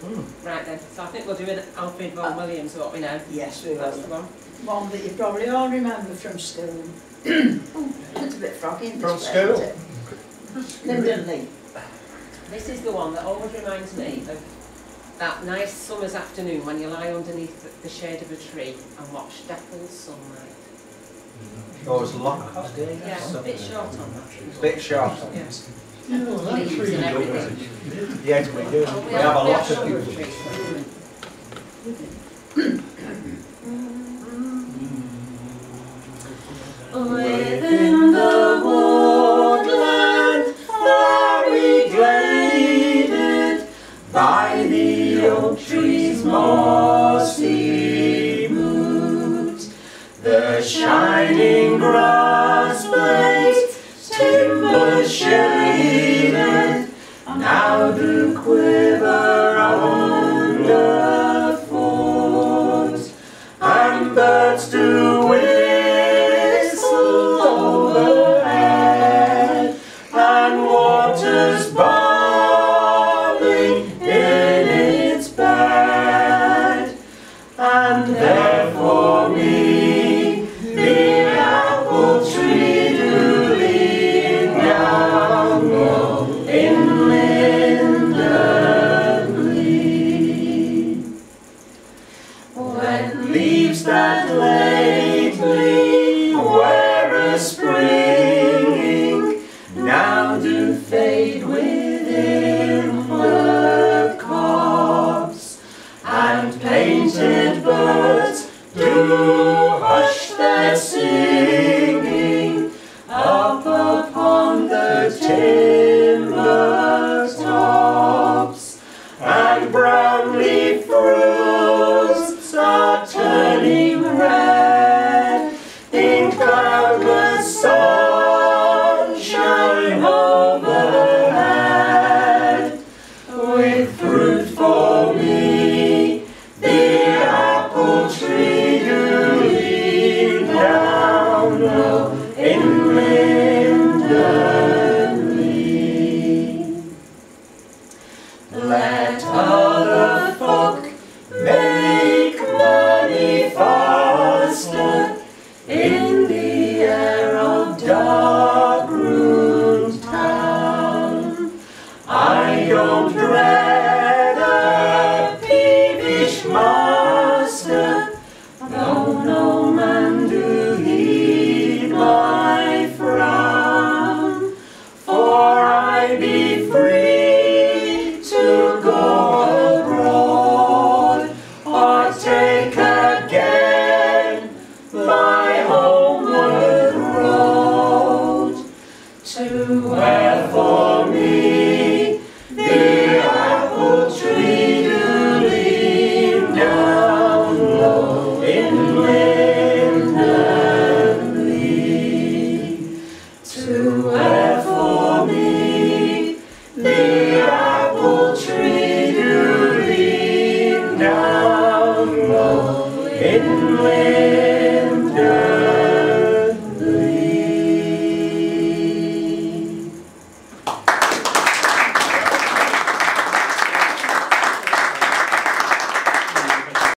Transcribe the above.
Right then, so I think we'll do an Alfred Vaughan Williams, what we know. Yes, we will. That's the one. One that you probably all remember from school. It's a bit froggy in this From way, school? isn't it? Linden Lea. This is the one that always reminds me of that nice summer's afternoon when you lie underneath the shade of a tree and watch dappled sunlight. Oh, it's long. Yeah, a bit short on that. Bit short. Yeah. Leaves and everything. Yes, we do. We have a lot of people. Within the woodland, flowery gladed, by the oak tree's mossy root, the shining grass blades, timber shaded, now do quiver underfoot, and birds do whistle overhead, and water's bubbling in its bed, and there for me the apple tree do lean down low in Linden Lea. When leaves that lately were a springing now do fade within the copse, and painted birds do hush their singing up upon the timber tops, and brown leaf fruits are turning red in cloudless sunshine overhead, with fruit for me the apple tree do lean down low in Linden Lea. Let other folk make money faster in the air of dark-ruined town. I don't dread a peevish master, though no man do heed my frown, for I be free to go abroad, or take again my homeward road, to where for me the apple tree do lean down low in Linden Lea, to